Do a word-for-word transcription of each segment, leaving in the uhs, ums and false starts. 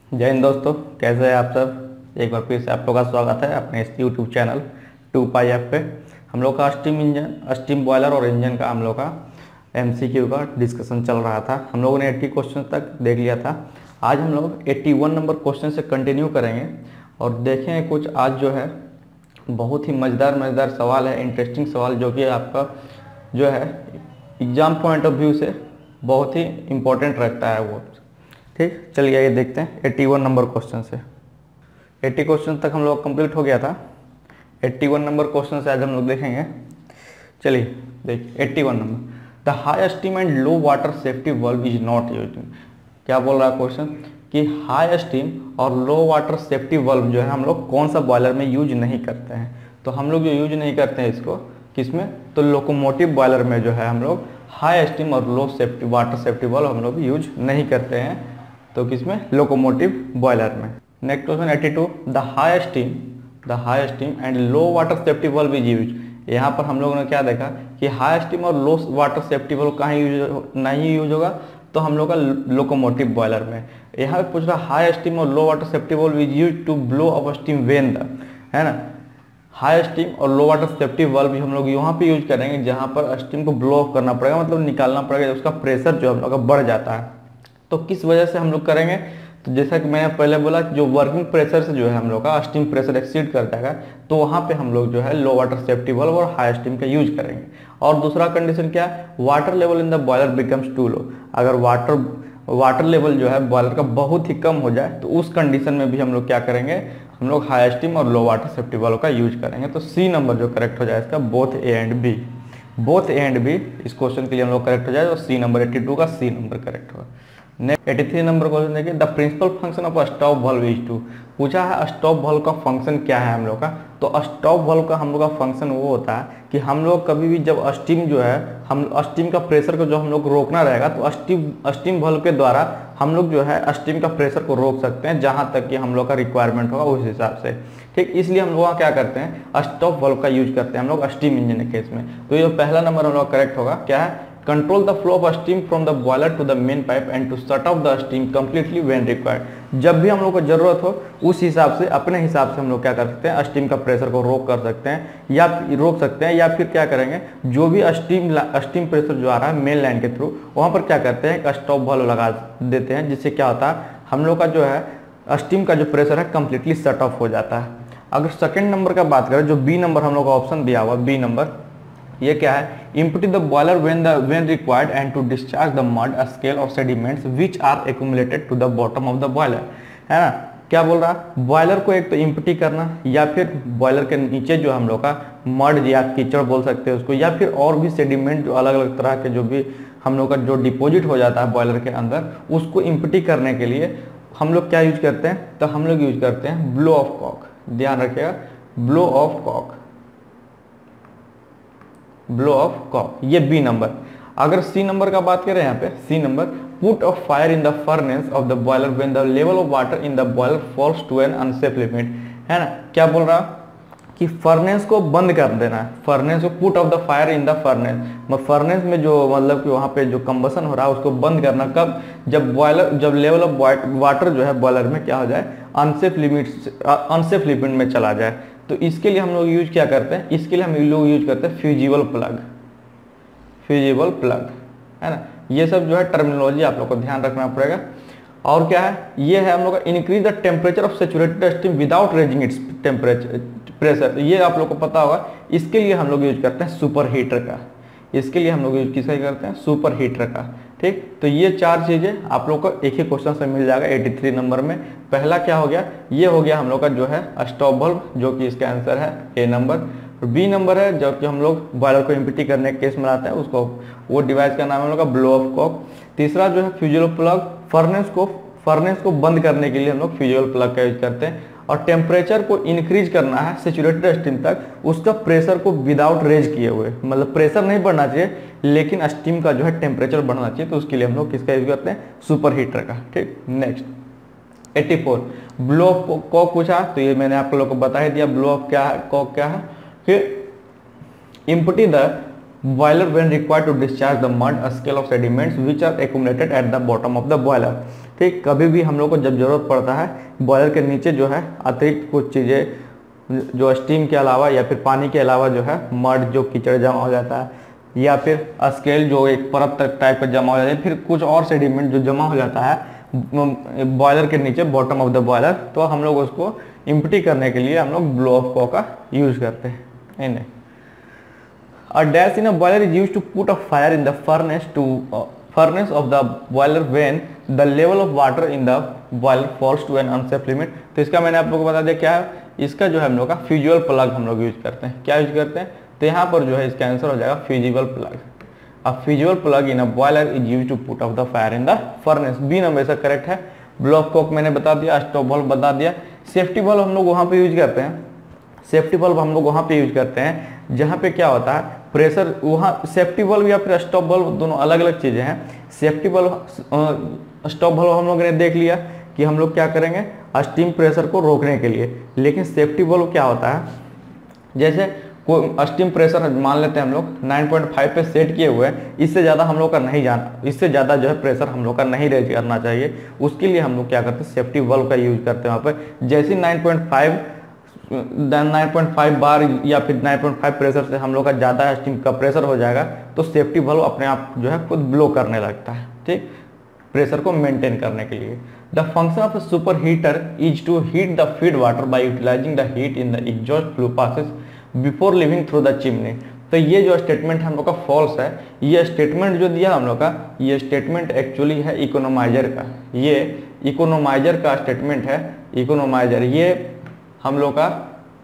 जय हिंद दोस्तों, कैसे हैं आप सब। एक बार फिर से आप लोगों का स्वागत है अपने इस YouTube channel two pi F पे। हम लोग का स्टीम इंजन स्टीम बॉयलर और इंजन का हम लोग का एमसीक्यू का डिस्कशन चल रहा था। हम लोगों ने अस्सी क्वेश्चन तक देख लिया था। आज हम लोग इक्यासी नंबर क्वेश्चन से कंटिन्यू करेंगे और देखेंगे कुछ आज जो है बहुत ही मज़ेदार मज़ेदार सवाल है, इंटरेस्टिंग सवाल, जो कि आपका जो है एग्ज़ाम पॉइंट ऑफ व्यू से बहुत ही इम्पोर्टेंट रखता है वो। ठीक, चलिए ये देखते हैं इक्यासी नंबर क्वेश्चन से। अस्सी क्वेश्चन तक हम लोग कंप्लीट हो गया था। इक्यासी नंबर क्वेश्चन से आज हम लोग देखेंगे। चलिए देखिए इक्यासी number, the high steam and low water safety valve is not used. क्या बोल रहा है क्वेश्चन कि हाई स्टीम और लो वाटर सेफ्टी वाल्व जो है हम लोग कौन सा बॉयलर में यूज नहीं करते हैं। तो हम लोग जो यूज नहीं करते हैं इसको किसमें, तो लोकोमोटिव बॉयलर में जो है हम लोग हाई स्टीम और low safety water safety valve हम लोग यूज नहीं करते हैं। तो किसमें, लोकोमोटिव बॉयलर में। नेक्स्ट क्वेश्चन बयासी, the high steam the high steam and low water safety valve is use. यहाँ पर हम लोगों ने क्या देखा कि हाई स्टीम और लो वाटर सेफ्टी वाल्व कहाँ यूज नहीं यूज होगा, तो हम लोग का लोकोमोटिव बॉयलर में। यहाँ पे पूछ रहा हाई स्टीम और low water safety valve is use to blow up steam when the, है ना। हाई स्टीम और लो वाटर सेफ्टी वाल्व भी हम लोग यहाँ पे यूज करेंगे जहाँ पर स्टीम को ब्लो ऑफ करना पड़ेगा, मतलब निकालना पड़ेगा, उसका प्रेशर जो हम लोग का बढ़ जाता है। तो किस वजह से हम लोग करेंगे, तो जैसा कि मैंने पहले बोला जो वर्किंग प्रेशर से जो है हम लोग का स्टीम प्रेशर एक्सीड कर जाएगा, तो वहाँ पे हम लोग जो है लो वाटर सेफ्टी वाल्व और हाई स्टीम का यूज करेंगे। और दूसरा कंडीशन क्या है, water level in the boiler becomes too low. अगर वाटर वाटर लेवल जो है बॉयलर का बहुत ही कम हो जाए तो उस कंडीशन में भी हम लोग क्या करेंगे, हम लोग हाई स्टीम और लो वाटर सेफ्टी वाल्व का यूज करेंगे। तो सी नंबर जो करेक्ट हो जाए इसका, both A and B. Both A and B इस क्वेश्चन के लिए हम लोग करेक्ट हो जाए, तो सी नंबर बयासी का सी नंबर करेक्ट होगा। नेक्स्ट तिरासी नंबर क्वेश्चन देखिए, the principal function of stop valve is to. पूछा है स्टॉप वाल्व का फंक्शन क्या है हम लोग का। तो स्टॉप वाल्व का हम लोग का फंक्शन वो होता है कि हम लोग कभी भी जब स्टीम जो है हम स्टीम का प्रेशर को जो हम लोग रोकना रहेगा, तो स्टीम स्टीम वाल्व के द्वारा हम लोग जो है स्टीम का प्रेशर को रोक सकते हैं जहां तक कि हम लोग का रिक्वायरमेंट होगा उस हिसाब से। ठीक, इसलिए हम लोग क्या करते हैं, स्टॉप वाल्व का यूज करते हैं हम लोग स्टीम इंजन के केस में। तो ये पहला नंबर हम लोग करेक्ट होगा, क्या है, control the flow of steam from the boiler to the main pipe and to shut off the steam completely when required. जब भी हम लोग को जरूरत हो उस हिसाब से अपने हिसाब से हम लोग क्या कर सकते हैं, स्टीम का प्रेशर को रोक कर सकते हैं या रोक सकते हैं या फिर क्या करेंगे, जो भी स्टीम स्टीम प्रेशर जो आ रहा है मेन लाइन के थ्रू वहां पर क्या करते हैं, एक स्टॉप वाल्व लगा देते हैं, जिससे क्या होता है हम लोग का जो है स्टीम का जो प्रेशर है कंप्लीटली शट ऑफ हो जाता है। अगर सेकेंड नंबर का बात करें, जो बी नंबर हम लोग का ऑप्शन दिया हुआ बी नंबर, ये क्या है, empty the boiler when the when required and to discharge the mud, a scale of sediments which are accumulated to the bottom of the boiler, है ना। क्या बोल रहा है, बॉयलर को एक तो इम्पटी करना या फिर बॉयलर के नीचे जो हम लोग का मड या कीचड़ बोल सकते हैं उसको, या फिर और भी सेडिमेंट जो अलग अलग तरह के जो भी हम लोग का जो डिपॉजिट हो जाता है बॉयलर के अंदर, उसको इम्पटी करने के लिए हम लोग क्या यूज करते हैं, तो हम लोग यूज करते हैं ब्लो ऑफ कॉक। ध्यान रखिएगा, blow off cock, blow off cock, ये बी नंबर। अगर सी नंबर का बात करें, यहाँ पे C number, put off fire in the furnace of the boiler when the level of water in the boiler falls to an unsafe limit, है ना। क्या बोल रहा कि फर्नेस को बंद कर देना है, फर्नेस को put off the fire in the furnace, furnace में जो मतलब कि वहाँ पे जो कंबसन हो रहा है उसको बंद करना कब, जब बॉयलर जब लेवल ऑफ वाटर जो है बॉयलर में क्या हो जाए, अनसेफ लिमिट अनसेफ लिमिट में चला जाए। तो इसके लिए हम लोग यूज क्या करते हैं, इसके लिए हम लोग यूज करते हैं फ्यूजिबल प्लग, फ्यूजिबल प्लग, है ना। ये सब जो है टर्मिनोलॉजी आप लोग को ध्यान रखना पड़ेगा। और क्या है, ये है हम लोग का increase the temperature of saturated steam without raising its temperature pressure, तो ये आप लोग को पता होगा। इसके लिए हम लोग यूज करते हैं सुपर हीटर का, इसके लिए हम लोग यूज किसका करते हैं, सुपर हीटर का। ठीक, तो ये चार चीजें आप लोग को एक ही क्वेश्चन से मिल जाएगा तिरासी नंबर में। पहला क्या हो गया, ये हो गया हम लोग का जो है स्टॉप वाल्व, जो कि इसका आंसर है ए नंबर। बी नंबर है जो कि हम लोग बॉयलर को इम्पटी करने के केस में लाते हैं, उसको वो डिवाइस का नाम है हम लोग का ब्लो ऑफ कॉक। तीसरा जो है फ्यूजिबल प्लग, फर्नेस को फर्नेस को बंद करने के लिए हम लोग फ्यूजिबल प्लग का यूज करते हैं। और टेम्परेचर को इंक्रीज करना है सैचुरेटेड स्टीम तक, उसका प्रेशर को विदाउट रेज किए हुए, मतलब प्रेशर नहीं बढ़ना चाहिए लेकिन स्टीम का जो है टेम्परेचर बढ़ना चाहिए, तो उसके लिए हम लोग किसका यूज करते हैं, सुपर हीटर का। ठीक, नेक्स्ट चौरासी, ब्लो ऑफ कॉक पूछा, तो ये मैंने आप लोग को बता ही दिया ब्लो ऑफ क्या है, कॉक क्या है। फिर empty the boiler when required to discharge the mud, a scale of sediments which are accumulated at the bottom of the boiler. ठीक, कभी भी हम लोग को जब ज़रूरत पड़ता है बॉयलर के नीचे जो है अतिरिक्त कुछ चीज़ें जो स्टीम के अलावा या फिर पानी के अलावा जो है मड जो कीचड़ जमा हो जाता है या फिर स्केल जो एक परत टाइप का जमा हो जाता है, फिर कुछ और सेडिमेंट जो जमा हो जाता है बॉयलर के नीचे बॉटम ऑफ द बॉयलर, तो हम लोग उसको इम्प्टी करने के लिए हम लोग ब्लो ऑफ कॉक का यूज करते हैं। नहीं A dash in a boiler is used to put a fire in the furnace to uh, furnace of the boiler when the level of water in the boiler falls to an unsafe limit। तो इसका मैंने आप लोगों को बता दिया क्या है, इसका जो है हम लोग का फ्यूजिबल प्लग हम लोग यूज करते हैं। क्या यूज करते हैं, तो यहाँ पर जो है इसका आंसर हो जाएगा fusible plug. A fusible plug in a boiler is use to put off the fire in the furnace. B number इसका करेक्ट है। ब्लो ऑफ कॉक मैंने बता दिया, स्टॉप बल्ब बता दिया। सेफ्टी बल्ब हम लोग वहाँ पे यूज करते हैं, सेफ्टी बल्ब हम लोग वहाँ पे यूज करते हैं जहाँ पे क्या होता है प्रेशर, वहाँ सेफ्टी बल्ब या फिर स्टॉप बल्ब दोनों अलग अलग चीज़ें हैं। सेफ्टी बल्ब स्टॉप बल्ब हम लोग ने देख लिया कि हम लोग क्या करेंगे स्टीम प्रेशर को रोकने के लिए, लेकिन सेफ्टी बल्ब क्या होता है, जैसे कोई स्टीम प्रेशर मान लेते हैं हम लोग नाइन पॉइंट फाइव पे सेट किए हुए हैं, इससे ज़्यादा हम लोग का नहीं जाना, इससे ज़्यादा जो है प्रेशर हम लोग का नहीं रेज करना चाहिए। उसके लिए हम लोग क्या करते हैं सेफ्टी बल्ब का यूज करते हैं वहाँ पर। जैसे nine point five nine point five bar या फिर नाइन पॉइंट फाइव प्रेशर से हम लोग का ज़्यादा स्टीम का प्रेशर हो जाएगा तो सेफ्टी बल्ब अपने आप जो है खुद ब्लो करने लगता है, ठीक, प्रेशर को मेंटेन करने के लिए। The function of a super heater is to heat the feed water by utilising the heat in the exhaust flow passes before living through the chimney. तो ये जो स्टेटमेंट हम लोग का फॉल्स है, ये स्टेटमेंट जो दिया हम लोग का, ये स्टेटमेंट एक्चुअली है इकोनोमाइजर का, ये इकोनोमाइजर का स्टेटमेंट है। इकोनोमाइजर ये हम लोग का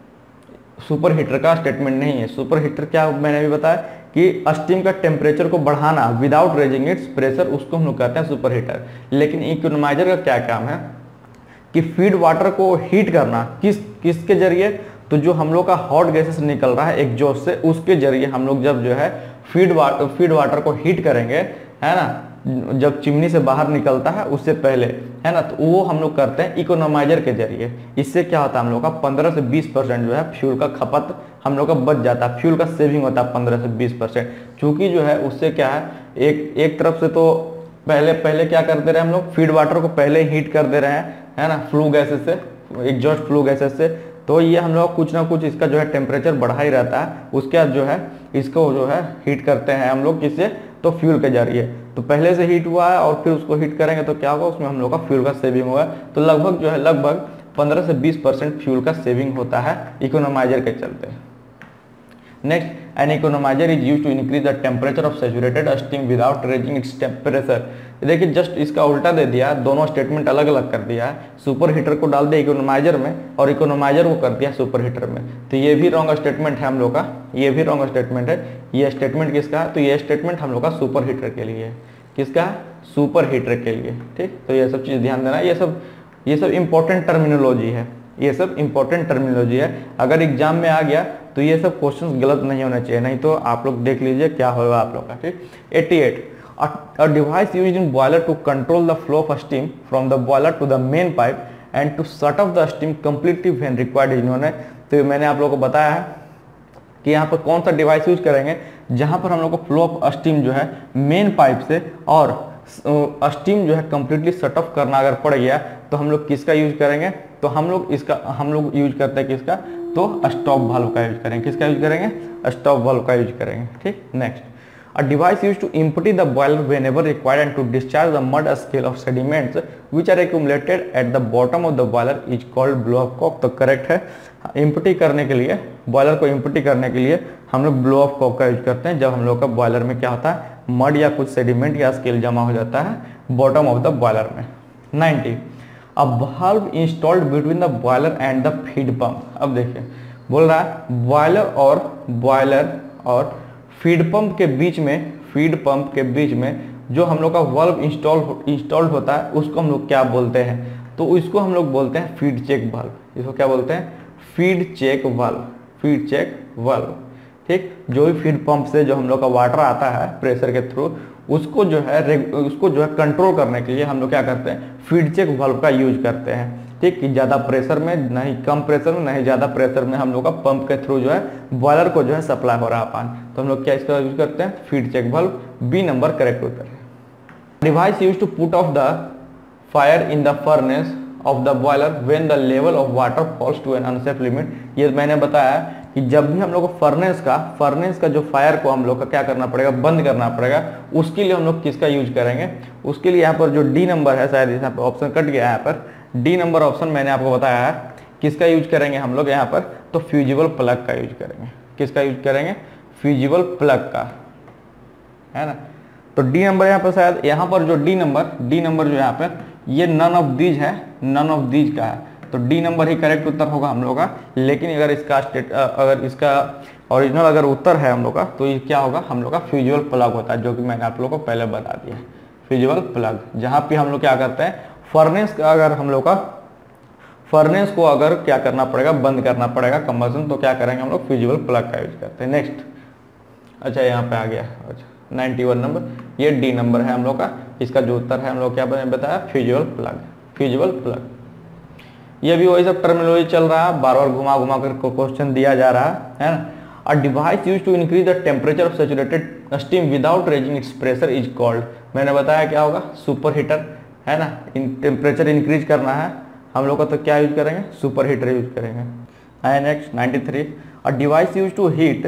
सुपर हीटर का स्टेटमेंट नहीं है। सुपर हीटर क्या मैंने भी बताया कि स्टीम का टेम्परेचर को बढ़ाना विदाउट रेजिंग इट्स प्रेशर, उसको हम लोग कहते हैं सुपर हीटर। लेकिन इकोनोमाइजर का क्या काम है कि फीड वाटर को हीट करना, किस किसके जरिए, तो जो हम लोग का हॉट गैसेस निकल रहा है एग्जॉस्ट से, उसके जरिए हम लोग जब जो है फीड वाटर फीड वाटर को हीट करेंगे, है ना, जब चिमनी से बाहर निकलता है उससे पहले, है ना, तो वो हम लोग करते हैं इकोनोमाइजर के जरिए। इससे क्या होता है हम लोग का पंद्रह से बीस परसेंट जो है फ्यूल का खपत हम लोग का बच जाता है, फ्यूल का सेविंग होता है पंद्रह से बीस परसेंट। चूँकि जो है उससे क्या है, एक एक तरफ से तो पहले पहले क्या करते रहे हम लोग फीड वाटर को पहले हीट कर दे रहे हैं, है ना, फ्लू गैसेस से, एग्जॉस्ट फ्लू गैसेस से, तो ये हम लोग कुछ ना कुछ इसका जो है टेम्परेचर बढ़ा ही रहता है। उसके बाद जो है इसको जो है हीट करते हैं हम लोग किससे, तो फ्यूल के जरिए। तो पहले से हीट हुआ है और फिर उसको हीट करेंगे तो क्या होगा, उसमें हम लोग का फ्यूल का सेविंग होगा। तो लगभग जो है लगभग पंद्रह से बीस परसेंट फ्यूल का सेविंग होता है इकोनोमाइजर के चलते। Next, an economiser is use to increase the temperature of saturated steam without raising its temperature. देखिए जस्ट इसका उल्टा दे दिया, दोनों स्टेटमेंट अलग अलग कर दिया है। सुपर हीटर को डाल दिया इकोनोमाइजर में और इकोनोमाइजर को कर दिया सुपर हीटर में, तो ये भी रॉन्ग स्टेटमेंट है हम लोग का, ये भी रॉन्ग स्टेटमेंट है। ये स्टेटमेंट किसका है, तो ये स्टेटमेंट हम लोग का सुपर हीटर के लिए है। किसका है, सुपर हीटर के लिए, ठीक। तो ये सब चीज़ ध्यान देना, ये सब ये सब इंपॉर्टेंट टर्मिनोलॉजी है, ये सब इंपॉर्टेंट टर्मिनोलॉजी है। अगर एग्जाम में आ गया तो ये सब क्वेश्चंस गलत नहीं होने चाहिए, नहीं तो आप लोग देख लीजिए क्या होगा आप लोग का, ठीक। अट्ठासी, a device used in boiler to control the flow of steam from the boiler to the main pipe and to shut off the steam completely when required। इन्होंने, तो मैंने आप लोगों को बताया है कि यहाँ पर कौन सा डिवाइस यूज करेंगे जहाँ पर हम लोग को फ्लो ऑफ स्टीम जो है मेन पाइप से और स्टीम जो है कंप्लीटली शट ऑफ करना अगर पड़ गया तो हम लोग किसका यूज करेंगे, तो हम लोग इसका हम लोग यूज करते हैं किसका, तो स्टॉप वाल्व का यूज करेंगे। किसका यूज करेंगे, स्टॉप वाल्व का यूज करेंगे, ठीक। Next, a device used to empty the boiler whenever required and to discharge the mud scale of sediments which are accumulated at the bottom of the boiler is called blow off cock। तो correct है, empty करने के लिए, boiler को empty करने के लिए हम लोग ब्लो ऑफ कॉक का यूज करते हैं जब हम लोग का बॉयलर में क्या होता है मड या कुछ सेडिमेंट या स्केल जमा हो जाता है बॉटम ऑफ द बॉयलर में। Ninety, a valve installed between the boiler and the feed pump. अब देखिए बोल रहा है बॉयलर और बॉयलर और फीड पंप के बीच में, फीड पंप के बीच में जो हम लोग का वाल्व इंस्टॉल इंस्टॉल्ड होता है उसको हम लोग क्या बोलते हैं, तो इसको हम लोग बोलते हैं फीड चेक वाल्व। इसको क्या बोलते हैं, feed check valve, feed check valve, ठीक। जो भी फीड पंप से जो हम लोग का वाटर आता है प्रेशर के थ्रू, उसको जो है उसको जो है कंट्रोल करने के लिए हम लोग क्या करते हैं फीड चेक वाल्व का यूज करते हैं, ठीक। कि ज़्यादा प्रेशर में नहीं, कम प्रेशर में नहीं, ज़्यादा प्रेशर में हम लोग का पंप के थ्रू जो है बॉयलर को जो है सप्लाई हो रहा है पानी, तो हम लोग क्या इसका यूज करते हैं feed check valve. B number correct उत्तर है। Device use to put off the fire in the furnace of the boiler when the level of water falls to an unsafe limit. ये मैंने बताया कि जब भी हम लोग को फर्नेस का फर्नेस का जो फायर को हम लोग का क्या करना पड़ेगा, बंद करना पड़ेगा, उसके लिए हम लोग किसका यूज करेंगे, उसके लिए यहाँ पर जो डी नंबर है, शायद यहाँ पर ऑप्शन कट गया है, यहाँ पर डी नंबर ऑप्शन मैंने आपको बताया है, किसका यूज करेंगे हम लोग यहाँ पर, तो फ्यूजिबल प्लग का यूज करेंगे। किसका यूज करेंगे, फ्यूजिबल प्लग का, है ना। तो डी नंबर यहाँ पर शायद यहाँ पर जो डी नंबर डी नंबर जो यहाँ पर ये नन ऑफ दीज है, नन ऑफ दीज का है, तो डी नंबर ही करेक्ट उत्तर होगा हम लोग का। लेकिन अगर इसका स्टेट अगर इसका ओरिजिनल अगर उत्तर है हम लोग का, तो ये क्या होगा, हम लोग का फ्यूजिबल प्लग होता है, जो कि मैंने आप लोग को पहले बता दिया। फ्यूजिबल प्लग जहाँ पे हम लोग क्या करते हैं, फर्नेस का अगर हम लोग का फर्नेस को अगर क्या करना पड़ेगा, बंद करना पड़ेगा कंबसन, तो क्या करेंगे हम लोग, फ्यूजिबल प्लग का यूज करते हैं। नेक्स्ट, अच्छा यहाँ पे आ गया, अच्छा नाइन्टी वन नंबर, ये डी नंबर है हम लोग का। इसका जो उत्तर है हम लोग क्या बताया, फ्यूजिबल प्लग, फ्यूजिबल प्लग। ये भी वही सब टर्मिनोलॉजी चल रहा है, बार बार घुमा घुमा कर क्वेश्चन दिया जा रहा है ना। A device use to increase the temperature of saturated steam without raising its pressure is called. मैंने बताया क्या होगा, सुपर हीटर, है ना। इन टेम्परेचर इंक्रीज करना है हम लोग का, तो क्या यूज करेंगे, सुपर हीटर यूज करेंगे। And next ninety three, a device use to heat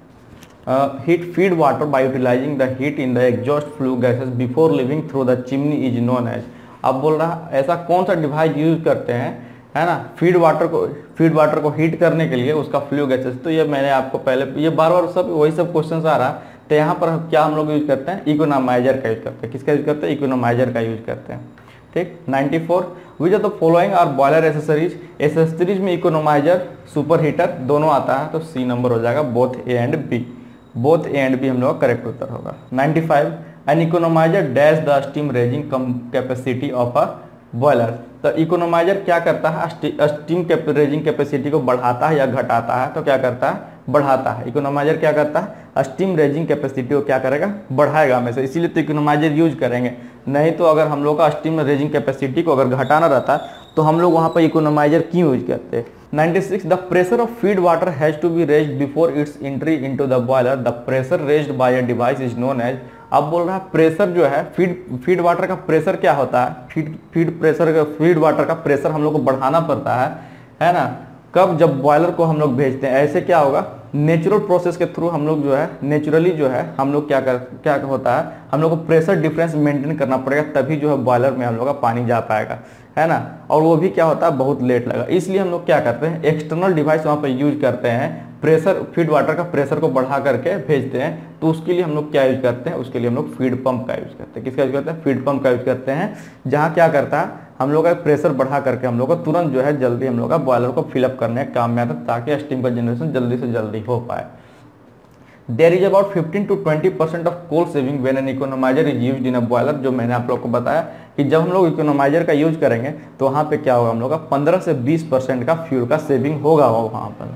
heat feed water by utilising the heat in the exhaust flue gases before living through the chimney is known as. अब बोल रहा ऐसा कौन सा device use करते हैं, है ना, फीड वाटर को फीड वाटर को हीट करने के लिए उसका फ्लू गैसेस। तो ये मैंने आपको पहले, ये बार बार सब वही सब क्वेश्चन आ रहा, तो यहाँ पर क्या हम लोग यूज करते हैं, इकोनोमाइजर का यूज करते हैं। किसका यूज करते हैं, इकोनोमाइजर का यूज करते हैं। ठीक, ninety four, which are the following are boiler accessories. Accessories में इकोनोमाइजर, सुपर हीटर दोनों आता है, तो सी नंबर हो जाएगा, both A and B. Both A and B हम लोग का करेक्ट उत्तर होगा। Ninety five, an economiser dash the steam raising capacity of a boiler. तो इकोनोमाइजर क्या करता है, स्टीम रेजिंग कैपेसिटी को बढ़ाता है या घटाता है, तो क्या करता है, बढ़ाता है। इकोनोमाइजर क्या करता है, स्टीम रेजिंग कैपेसिटी को क्या करेगा, बढ़ाएगा हमेशा, इसीलिए तो इकोनोमाइजर यूज करेंगे। नहीं तो अगर हम लोग का स्टीम रेजिंग कैपेसिटी को अगर घटाना रहता तो हम लोग वहाँ पर इकोनोमाइजर क्यों यूज करते हैं। Ninety six, the pressure of feed water has to be raised before its entry into the boiler. The pressure raised by a device is known as. अब बोल रहा है प्रेशर जो है, फीड फीड वाटर का pressure क्या होता है, फीड फीड प्रेशर का फीड वाटर का प्रेशर हम लोग को बढ़ाना पड़ता है, है ना। कब, जब बॉयलर को हम लोग भेजते हैं, ऐसे क्या होगा, नेचुरल प्रोसेस के थ्रू हम लोग जो है, नेचुरली जो है हम लोग क्या कर क्या होता है, हम लोग को प्रेशर डिफरेंस मेंटेन करना पड़ेगा, तभी जो है बॉयलर में हम लोग का पानी जा पाएगा, है ना। और वो भी क्या होता है, बहुत लेट लगा। इसलिए हम लोग क्या करते हैं, एक्सटर्नल डिवाइस वहाँ पर यूज करते हैं, प्रेशर फीड वाटर का प्रेशर को बढ़ा करके भेजते हैं। तो उसके लिए हम लोग क्या यूज करते हैं, उसके लिए हम लोग फीड पंप का यूज करते हैं। किसका यूज करते हैं, फीड पंप का यूज करते हैं, जहाँ क्या करता है, हम लोग का प्रेशर बढ़ा करके हम लोग को तुरंत जो है जल्दी हम लोग का बॉयलर को फिलअप करने का काम में आता है, ताकि स्टीम का जनरेशन जल्दी से जल्दी हो पाए। There is about fifteen to twenty percent of coal saving when an economiser is used in a boiler. जो मैंने आप लोग को बताया कि जब हम लोग इकोनोमाइजर का यूज करेंगे तो वहाँ पे क्या होगा, हम लोग का पंद्रह से बीस परसेंट का फ्यूल का सेविंग होगा वहाँ पर।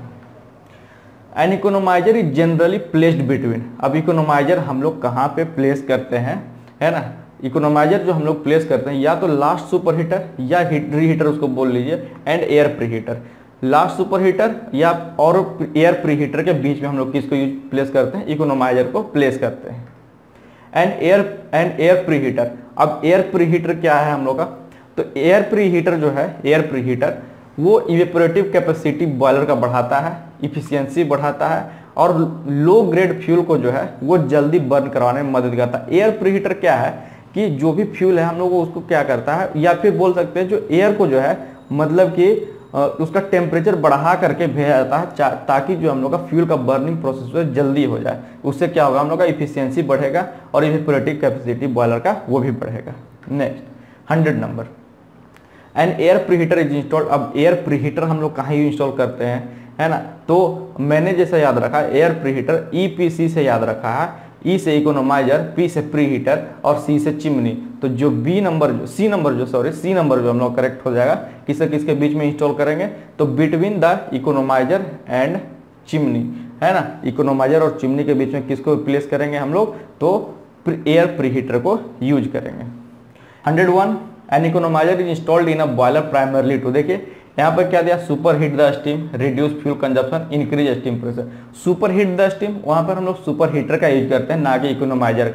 An economiser is generally placed between. अब इकोनोमाइजर हम लोग कहाँ पे प्लेस करते हैं, है ना। इकोनोमाइजर जो हम लोग प्लेस करते हैं, या तो लास्ट सुपर हीटर या री हीटर उसको बोल लीजिए, and air pre heater. Last super heater या और एयर प्री हीटर के बीच में हम लोग किसको यूज प्लेस करते हैं, इकोनोमाइजर को प्लेस करते हैं। And air and air pre heater. अब एयर प्री हीटर क्या है हम लोग का, तो एयर प्री हीटर जो है, एयर प्री हीटर वो इवेपोरेटिव कैपेसिटी बॉयलर का बढ़ाता है, इफिशियंसी बढ़ाता है, और लो ग्रेड फ्यूल को जो है वो जल्दी बर्न करवाने में मदद करता है। एयर प्री हीटर क्या है कि जो भी फ्यूल है हम लोग उसको क्या करता है, या फिर बोल सकते हैं जो एयर को जो है मतलब कि उसका टेम्परेचर बढ़ा करके भेजा जाता है, ताकि जो हम लोग का फ्यूल का बर्निंग प्रोसेस जो है जल्दी हो जाए। उससे क्या होगा, हम लोग का इफिशियंसी बढ़ेगा और इवेपोरेटिव कैपेसिटी बॉयलर का वो भी बढ़ेगा। Next hundred number, and air preheater is installed. अब एयर प्रीहीटर हम लोग कहाँ इंस्टॉल करते हैं, है ना। तो मैंने जैसा याद रखा, air preheater E P C से याद रखा है, ई से इकोनोमाइजर, पी से प्रीहीटर और सी से चिमनी। तो जो बी नंबर जो सी नंबर जो सॉरी सी नंबर जो हम लोग करेक्ट हो जाएगा, किससे किसके बीच में इंस्टॉल करेंगे, तो between the economiser and chimney, है ना। इकोनोमाइजर और चिमनी के बीच में किसको प्लेस करेंगे हम लोग, तो एयर प्रीहीटर को यूज करेंगे। Hundred one, an economiser is installed in a boiler primarily to, देखिए यहाँ पर क्या दिया, super heat the steam, reduce fuel consumption, increase steam pressure. Super heat the steam, वहाँ पर हम लोग सुपर हीटर का यूज करते हैं, ना कि इकोनोमाइजर का,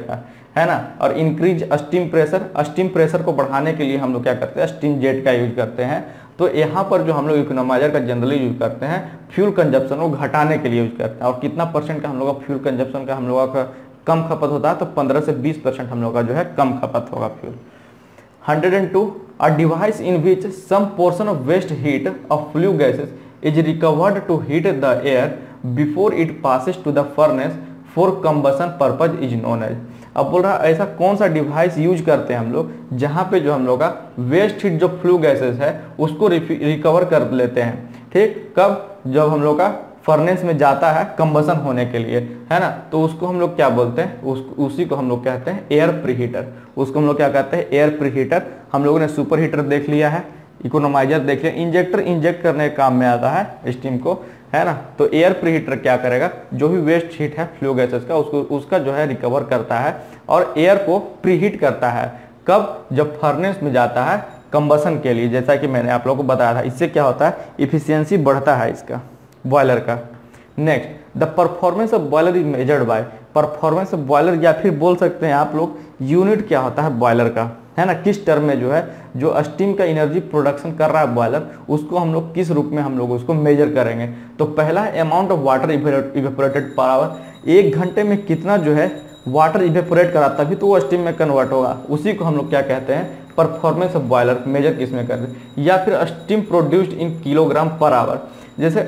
है ना। और increase steam pressure, steam pressure को बढ़ाने के लिए हम लोग क्या करते हैं, स्टीम जेट का यूज करते हैं। तो यहाँ पर जो हम लोग इकोनोमाइजर का जनरली यूज करते हैं फ्यूल कंजप्शन को घटाने के लिए यूज करते हैं। और कितना परसेंट का हम लोग का फ्यूल कंजप्शन का हम लोग का कम खपत होता है, तो पंद्रह से बीस परसेंट हम लोग का जो है कम खपत होगा fuel. Hundred and two, a device in which some portion of waste heat of flue gases is recovered to heat the air before it passes to the furnace for combustion purpose is known as. अब बोल रहा ऐसा कौन सा device use करते हैं हम लोग जहाँ पे जो हम लोग का वेस्ट हीट जो फ्लू गैसेस है उसको रिकवर कर लेते हैं, ठीक। कब, जब हम लोग का फर्नेस में जाता है कंबसन होने के लिए, है ना। तो उसको हम लोग क्या बोलते हैं, उस उसी को हम लोग कहते हैं एयर प्रीहीटर। उसको हम लोग क्या कहते हैं, एयर प्रीहीटर। हम लोगों ने सुपर हीटर देख लिया है, इकोनोमाइजर देख लिया, इंजेक्टर इंजेक्ट करने के काम में आता है स्टीम को, है ना। तो एयर प्रीहीटर क्या करेगा, जो भी वेस्ट हीट है फ्लू गैसेस का उसको उसका जो है रिकवर करता है और एयर को प्रीहीट करता है। कब, जब फर्नेस में जाता है कंबसन के लिए, जैसा कि मैंने आप लोगों को बताया था। इससे क्या होता है, इफिशियंसी बढ़ता है इसका बॉयलर का। Next, the performance of boiler is measured by, performance of boiler या फिर बोल सकते हैं आप लोग यूनिट क्या होता है बॉयलर का, है ना। किस टर्म में जो है जो स्टीम का एनर्जी प्रोडक्शन कर रहा है बॉयलर, उसको हम लोग किस रूप में हम लोग उसको मेजर करेंगे। तो पहला है amount of water evaporated per hour, एक घंटे में कितना जो है वाटर इवेपोरेट करा तभी तो वो स्टीम में कन्वर्ट होगा, उसी को हम लोग क्या कहते हैं परफॉर्मेंस ऑफ बॉयलर। मेजर किस में करते हैं, या फिर steam produced in kilogram per hour, जैसे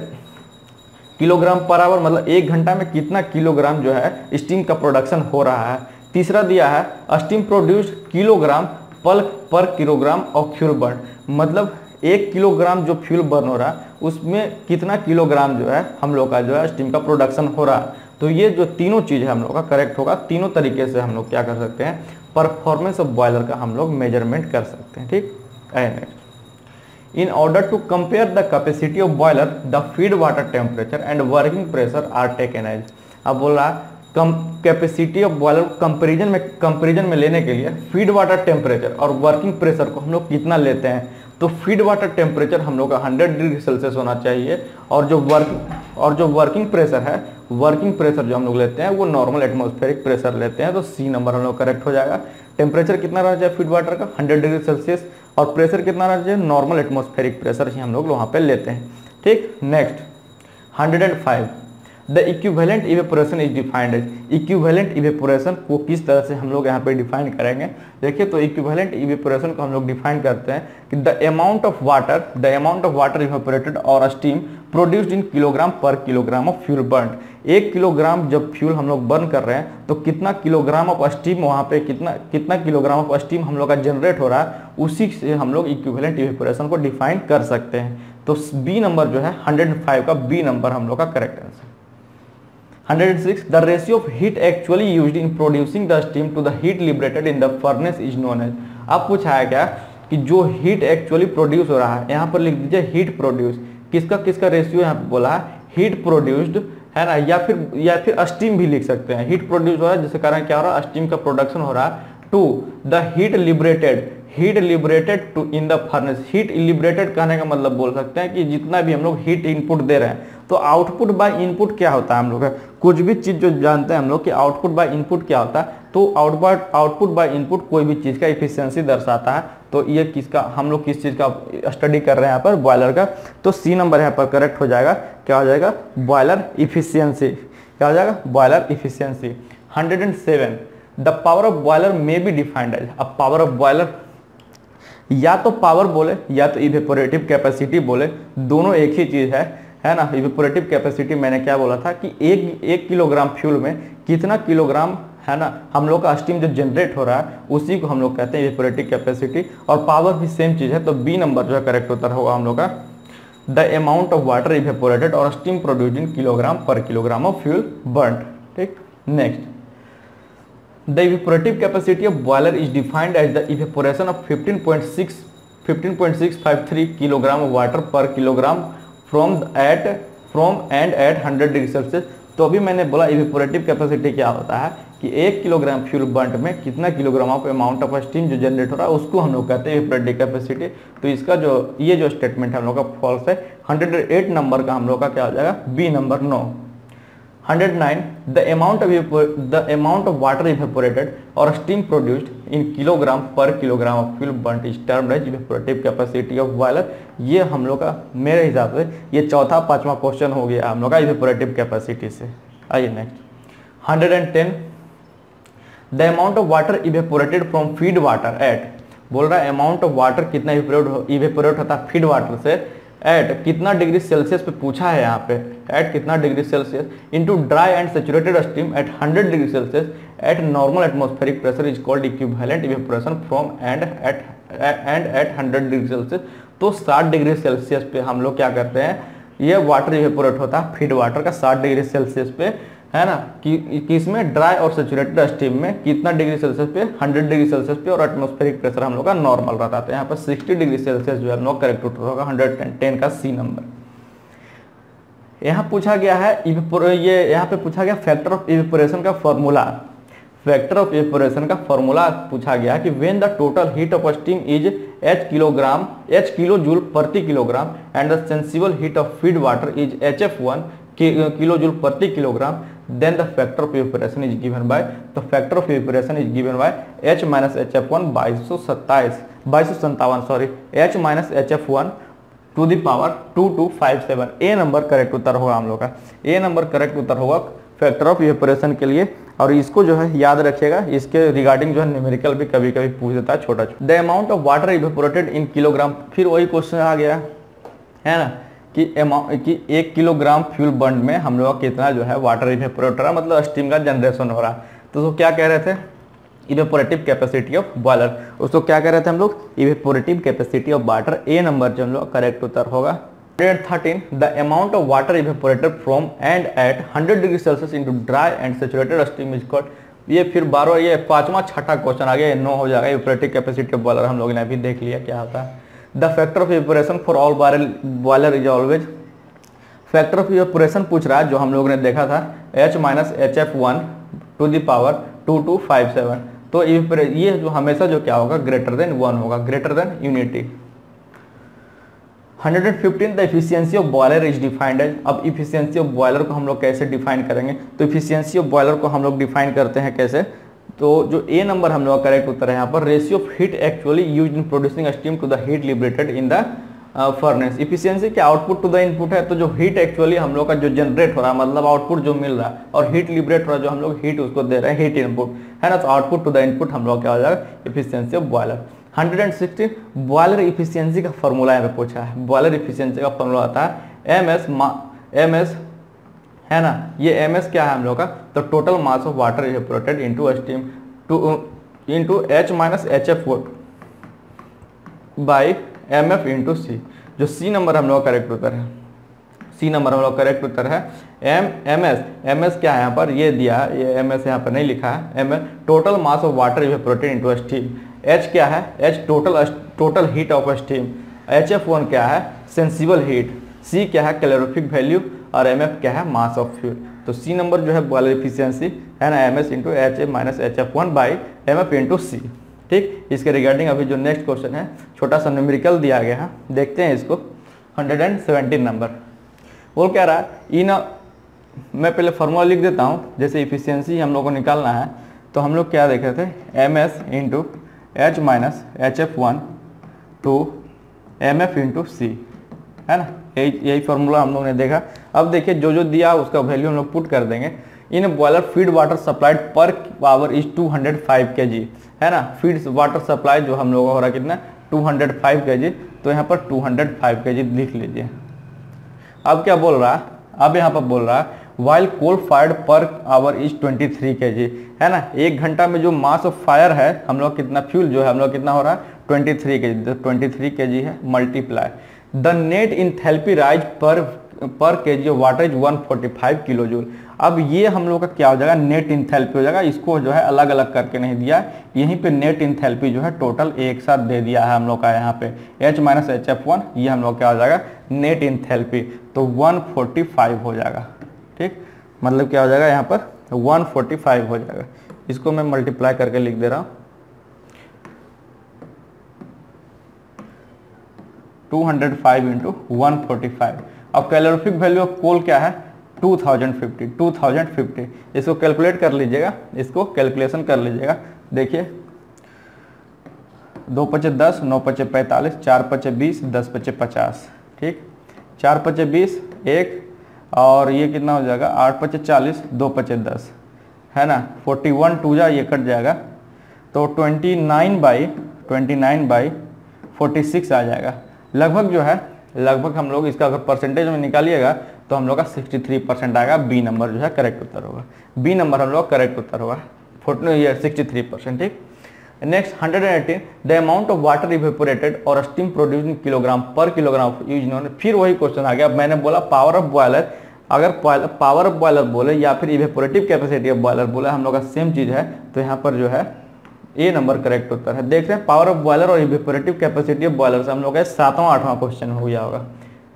किलोग्राम पर आवर मतलब एक घंटा में कितना किलोग्राम जो है स्टीम का प्रोडक्शन हो रहा है। तीसरा दिया है स्टीम प्रोड्यूस्ड किलोग्राम पर पर किलोग्राम ऑफ फ्यूल बर्न, मतलब एक किलोग्राम जो फ्यूल बर्न हो रहा है उसमें कितना किलोग्राम जो है हम लोग का जो है स्टीम का प्रोडक्शन हो रहा है। तो ये जो तीनों चीज़ है हम लोग का करेक्ट होगा। तीनों तरीके से हम लोग क्या कर सकते हैं, परफॉर्मेंस ऑफ बॉयलर का हम लोग मेजरमेंट कर सकते हैं, ठीक है। In order to compare the capacity of boiler, the feed water temperature and working pressure are taken as। अब बोल रहा कम कैपेसिटी ऑफ बॉयलर कंपेरिजन में कंपेरिजन में लेने के लिए फीड वाटर टेम्परेचर और वर्किंग प्रेशर को हम लोग कितना लेते हैं। तो फीड वाटर टेम्परेचर हम लोग का हंड्रेड डिग्री सेल्सियस होना चाहिए और जो वर्क और जो वर्किंग प्रेशर है, वर्किंग प्रेशर जो हम लोग लेते हैं वो नॉर्मल एटमॉस्फेरिक प्रेशर लेते हैं। तो सी नंबर हम लोग करेक्ट हो जाएगा। टेम्परेचर कितना रहना चाहिए फीड वाटर का, हंड्रेड डिग्री सेल्सियस, और प्रेशर कितना रहना चाहिए, नॉर्मल एटमॉस्फेरिक प्रेशर ही हम लोग वहाँ पे लेते हैं, ठीक। Next, hundred and five, the equivalent evaporation is defined as. Equivalent evaporation को किस तरह से हम लोग यहाँ पे डिफाइन करेंगे, देखिए। तो इक्विवेलेंट इवेपोरेशन को हम लोग डिफाइन करते हैं कि the amount of water the amount of water evaporated और steam produced in kilogram per kilogram of fuel burn. एक किलोग्राम जब फ्यूल हम लोग बर्न कर रहे हैं तो कितना किलोग्राम ऑफ स्टीम वहाँ पे कितना कितना किलोग्राम ऑफ स्टीम हम लोग का जनरेट हो रहा है, उसी से हम लोग इक्विवेलेंट इवेपोरेशन को डिफाइन कर सकते हैं। तो बी नंबर जो है हंड्रेड एंड फाइव का बी नंबर हम लोग का correct answer. Hundred and six, the ratio of heat actually used in producing the steam to the heat liberated in the furnace is known as. अब पूछा है क्या कि जो हीट एक्चुअली प्रोड्यूस हो रहा है, यहाँ पर लिख दीजिए हीट प्रोड्यूस, किसका किसका रेशियो यहाँ पे बोला है, हीट प्रोड्यूस्ड, है ना। या फिर या फिर स्टीम भी लिख सकते हैं। हीट प्रोड्यूस हो रहा है जिसके कारण क्या हो रहा है, स्टीम का प्रोडक्शन हो रहा है, to the heat liberated, heat liberated to in the furnace. Heat liberated कहने का मतलब बोल सकते हैं कि जितना भी हम लोग हीट इनपुट दे रहे हैं, तो आउटपुट बाय इनपुट क्या होता है हम लोग का, कुछ भी चीज जो जानते हैं हम लोग कि आउटपुट बाय इनपुट क्या होता है, तो आउटपुट आउटपुट बाय इनपुट कोई भी चीज का इफिशियंसी दर्शाता है। तो ये किसका हम लोग किस चीज का स्टडी कर रहे हैं यहाँ पर, बॉयलर का। तो सी नंबर यहाँ पर करेक्ट हो जाएगा। क्या हो जाएगा, बॉयलर इफिशियंसी। क्या हो जाएगा, boiler efficiency. Hundred and seven, the power of boiler may be defined as. अब पावर ऑफ बॉयलर या तो पावर बोले या तो इवेपोरेटिव कैपेसिटी बोले, दोनों एक ही चीज है, है ना। इवेपोरेटिव कैपेसिटी मैंने क्या बोला था कि एक एक किलोग्राम फ्यूल में कितना किलोग्राम, है ना, हम लोग का स्टीम जो जनरेट हो रहा है उसी को हम लोग कहते हैं इवेपोरेटिव कैपेसिटी। और पावर भी सेम चीज है। तो बी नंबर जो है करेक्ट उत्तर होगा हम लोग का, the amount of water evaporated और steam produced in kilogram per kilogram of fuel burn, ठीक। Next, the evaporative capacity of boiler is defined as the evaporation of fifteen point six fifteen point six five three kilogram of water per kilogram from at from and at hundred degree Celsius. तो अभी मैंने बोला evaporative capacity क्या होता है कि एक kilogram fuel burn में कितना kilogram of amount of steam जो जनरेट हो रहा है उसको हम लोग कहते हैं इवेपोरेटिव कैपेसिटी। तो इसका जो ये जो स्टेटमेंट है हम लोग का फॉल्स है। हंड्रेड एट नंबर का हम लोग का क्या हो जाएगा, B number. No, hundred nine the amount of the amount of water evaporated और steam produced in kilogram per kilogram of fuel burned is termed as evaporative capacity of boiler. ये हम लोग का मेरे हिसाब से ये चौथा पांचवा क्वेश्चन हो गया हम लोग का इवेपोरेटिव कैपेसिटी से। आइए next hundred and ten the amount of water evaporated from feed water at, बोल रहा है अमाउंट ऑफ वाटर कितना इवेपोरेट होता है फीड वाटर से एट कितना डिग्री सेल्सियस पे पूछा है यहाँ पे, एट कितना degree Celsius into dry and saturated steam at hundred degree Celsius at normal atmospheric pressure is called equivalent evaporation from and at and at hundred degree Celsius. तो साठ degree Celsius पे हम लोग क्या करते हैं, ये वाटर इवेपोरेट होता है फीड वाटर का साठ डिग्री सेल्सियस पे, है ना, कि किसमें ड्राई और सैचुरेटेड स्टीम में कितना डिग्री सेल्सियस पे, हंड्रेड डिग्री सेल्सियस पे, और एटमॉस्फेरिक प्रेशर हम लोग का नॉर्मल रहता है। यहाँ पर साठ डिग्री सेल्सियस जो है हम लोग करेक्ट उत्तर होगा हंड्रेड टेन का सी नंबर। यहाँ पूछा गया है ये यहाँ पे पूछा गया फैक्टर ऑफ इवेपोरेशन का फॉर्मूला, फैक्टर ऑफ इवेपोरेशन का फॉर्मूला पूछा गया कि when the total heat of steam is H kilogram H kilo joule प्रति kilogram and the sensible heat of feed water is H F one kilo joule प्रति kilogram then the factor of evaporation is given by, तो factor of evaporation is given by H minus H F one बाईस सौ सत्ताईस बाईस सौ संतावन sorry H minus H F one to the power two two five seven. A number correct उत्तर होगा हम लोग का, ए नंबर करेक्ट उत्तर होगा फैक्टर ऑफ इवेपोरेशन के लिए। और इसको जो है याद रखिएगा, इसके रिगार्डिंग जो है न्यूमेरिकल भी कभी कभी पूछ देता है छोटा छोटा। The amount of water evaporated in kilogram, फिर वही क्वेश्चन आ गया है ना कि कि एक किलोग्राम फ्यूल बर्न में हम लोग कितना जो है वाटर इवेपोरेट हो रहा है, मतलब स्टीम का जनरेशन हो रहा है। तो उसको क्या कह रहे थे, इवेपोरेटिव कैपेसिटी ऑफ बॉयलर, उसको क्या कह रहे थे हम लोग, evaporative capacity of water. A number जो हम लोग करेक्ट उत्तर होगा। Thirteen the amount of water evaporated from and at hundred degree Celsius into dry and saturated steam is called. ये फिर बारह ये पांचवा छठा क्वेश्चन आ गया, नौ हो जाएगा। इवेपोरेटिव कैपेसिटी ऑफ बॉयलर हम लोग ने अभी देख लिया क्या होता है। The factor of evaporation for all boiler is always, factor of evaporation पूछ रहा है जो हम लोग ने देखा था H minus H F one to the power two two five seven. तो ये जो हमेशा जो क्या होगा ग्रेटर देन वन होगा, greater than unity. Hundred and fifteen the efficiency of boiler is defined as, अब इफिशियंसी ऑफ बॉयलर को हम लोग कैसे डिफाइन करेंगे, तो इफिशियंसी ऑफ बॉयलर को हम लोग डिफाइन करते हैं कैसे, तो जो ए नंबर हम लोग का करेक्ट उत्तर है यहाँ पर, ratio of heat actually used in producing steam to the heat liberated in the furnace. Efficiency के आउटपुट टू द इनपुट है, तो जो हीट एक्चुअली हम लोग का जो जनरेट हो रहा है, मतलब आउटपुट जो मिल रहा है, और हीट लिबरेट हो रहा है जो हम लोग हीट उसको दे रहे हैं, हीट इनपुट है ना, तो आउटपुट टू द इनपुट हम लोग क्या हो जाएगा, efficiency of boiler. Hundred and sixteen boiler efficiency का फॉर्मूला यहाँ पे पूछा है। बॉयलर इफिशियंसी का फॉर्मूला आता है एम एस एम एस है ना, ये एम एस क्या है हम लोग का, तो total mass of water evaporated into steam to into H minus H F by M F into C. जो सी नंबर हम लोग का करेक्ट उत्तर है, सी नंबर हम लोग करेक्ट उत्तर है M M S. M S क्या है यहाँ पर, ये दिया है, ये एम एस यहाँ पर नहीं लिखा है। M S total mass of water evaporated into steam. H क्या है, H total total heat of steam. H F one क्या है, सेंसिबल हीट। सी क्या है, कैलोरीफिक वैल्यू। और एम एफ क्या है, मास ऑफ फ्यूल। तो सी नंबर जो है बॉयलर इफिशियंसी है ना, M S into H A minus H F one by M F into C. ठीक, इसके रिगार्डिंग अभी जो नेक्स्ट क्वेश्चन है छोटा सा न्यूमेरिकल दिया गया है, देखते हैं इसको। हंड्रेड एंड सेवेंटीन नंबर वो कह रहा है इन, मैं पहले फार्मूला लिख देता हूँ। जैसे इफिशियंसी हम लोग को निकालना है, तो हम लोग क्या देख रहे थे, M S into H minus H F one to M F into C, है ना, यही यही फार्मूला हम लोग ने देखा। अब देखिए जो जो दिया उसका वैल्यू हम लोग पुट कर देंगे। In boiler feed water supplied per power is two hundred five K G, है ना, फीड वाटर सप्लाई जो हम लोग का हो रहा है कितना, टू हंड्रेड फाइव के जी। तो यहाँ पर टू हंड्रेड फाइव के जी लिख लीजिए। अब क्या बोल रहा है, अब यहाँ पर बोल रहा है while coal fired per hour is twenty three K G, है ना, एक घंटा में जो मास ऑफ फायर है हम लोग कितना, फ्यूल जो है हम लोग कितना हो रहा है, ट्वेंटी थ्री के जी। ट्वेंटी थ्री के जी है multiply the net enthalpy rise per per K G water is one forty five kilo joule. अब ये हम लोग का क्या हो जाएगा, नेट इंथैल्पी हो जाएगा। इसको जो है अलग अलग करके नहीं दिया, यहीं पे नेट इंथैल्पी जो है टोटल एक साथ दे दिया है हम लोग का यहाँ पे। H minus H F one ये हम लोग क्या हो जाएगा, नेट इंथैल्पी, तो वन फोर्टी फाइव हो जाएगा। ठीक, मतलब क्या हो जाएगा यहाँ पर वन फोर्टी फाइव हो जाएगा। इसको मैं मल्टीप्लाई करके लिख दे रहा हूँ, two hundred five into one forty five. अब कैलोरीफिक वैल्यू ऑफ कोल क्या है, two thousand fifty two thousand fifty इसको कैलकुलेट कर लीजिएगा, इसको कैलकुलेशन कर लीजिएगा। देखिए दो पचे दस, नौ पचे पैंतालीस, चार पचे बीस, दस पचे पचास, ठीक, चार पचे बीस एक, और ये कितना हो जाएगा, आठ पचे चालीस, दो पचे दस, है ना, फोर्टी वन टू जा ये कट जाएगा, तो twenty nine by twenty nine by forty six आ जाएगा। लगभग जो है, लगभग हम लोग इसका अगर परसेंटेज में निकालिएगा तो हम लोग का सिक्सटी थ्री परसेंट आएगा। बी नंबर जो है करेक्ट उत्तर होगा, बी नंबर हम लोग करेक्ट उत्तर होगा, फोर्टी ये सिक्सटी थ्री परसेंट, ठीक। Next hundred and eighteen, the amount of water evaporated और steam produce in kilogram per kilogram use इन्होंने, फिर वही क्वेश्चन आ गया। मैंने बोला पावर ऑफ बॉयलर, अगर पावर ऑफ बॉयलर बोले या फिर इवेपोरेटिव कैपेसिटी ऑफ बॉयलर बोले, हम लोग का सेम चीज है, तो यहाँ पर जो है ए नंबर करेक्ट उत्तर है। देख रहे हैं पावर ऑफ बॉयलर और इवेपोरेटिव कैपेसिटी ऑफ बॉयलर से हम लोग का सातवां आठवां क्वेश्चन हो गया होगा।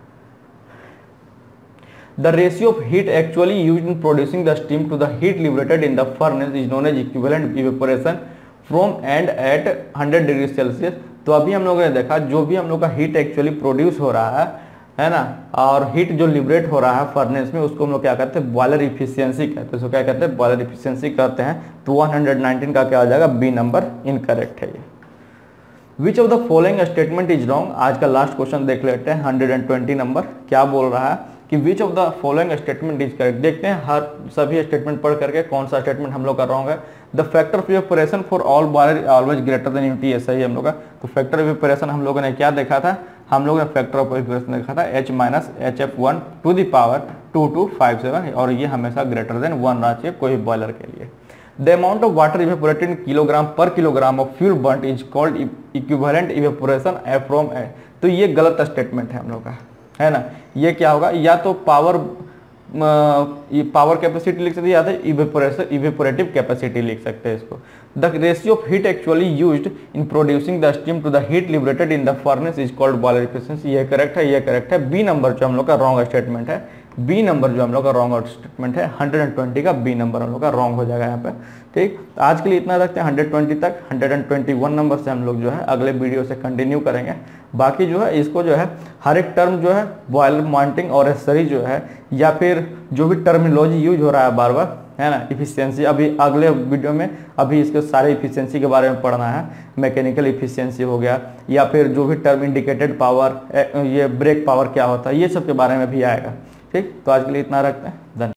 The ratio of heat actually used in producing the steam to the heat liberated in the furnace is known as equivalent evaporation from and at hundred degree Celsius. तो अभी हम लोगों ने देखा जो भी हम लोग का हीट एक्चुअली प्रोड्यूस हो रहा है है ना, और हीट जो लिबरेट हो रहा है फर्नेस में, उसको हम लोग क्या कहते हैं, बॉयलर इफिशियंसी कहते हैं। उसको क्या कहते हैं, बॉयलर इफिशियंसी कहते हैं। तो वन हंड्रेड नाइनटीन का क्या हो जाएगा, बी नंबर इनकरेक्ट है ये। Which of the following statement is wrong, आज का लास्ट क्वेश्चन देख लेते हैं। हंड्रेड ट्वेंटी नंबर क्या बोल रहा है कि which of the following statement is correct. देखते हैं हर सभी स्टेटमेंट पढ़ करके कौन सा स्टेटमेंट हम लोग का रॉन्ग है। The factor of evaporation for all boiler always greater than unity, ऐसा ही हम लोग का। तो फैक्टर ऑफ इवेपोरेशन हम लोगों ने क्या देखा था, हम लोगों ने फैक्टर ऑफ इवेपोरेशन देखा था H minus H F one to the power two two five seven, और ये हमेशा ग्रेटर देन वन रहना चाहिए कोई बॉयलर के लिए। The amount of water evaporated in kilogram per kilogram of fuel burned is called equivalent evaporation from A. तो ये गलत स्टेटमेंट है हम लोग का, है ना। ये क्या होगा, या तो पावर ये पावर कैपेसिटी लिख सकते हैं, या तो इवेपोरेशन इवेपोरेटिव कैपेसिटी लिख सकते हैं इसको। The ratio of heat actually used in producing the steam to the heat liberated in the furnace is called boiler efficiency. ये करेक्ट है, ये करेक्ट है। बी नंबर जो हम लोग का रॉन्ग स्टेटमेंट है, बी नंबर जो हम लोग का रॉन्ग स्टेटमेंट है, हंड्रेड ट्वेंटी का बी नंबर हम लोग का रॉन्ग हो जाएगा यहाँ पे, ठीक। तो आज के लिए इतना रखते हैं हंड्रेड ट्वेंटी तक। हंड्रेड ट्वेंटी वन नंबर से हम लोग जो है अगले वीडियो से कंटिन्यू करेंगे। बाकी जो है इसको जो है हर एक टर्म जो है बॉयलर मॉनिटरिंग और एसरी जो है, या फिर जो भी टर्मिनोलॉजी यूज हो रहा है बार बार, है ना, इफिशियंसी, अभी अगले वीडियो में अभी इसके सारे इफिशियंसी के बारे में पढ़ना है। मैकेनिकल इफिशियंसी हो गया, या फिर जो भी टर्म इंडिकेटेड पावर, ये ब्रेक पावर क्या होता है, ये सब के बारे में भी आएगा, ठीक। तो आज के लिए इतना रखते हैं, धन्यवाद।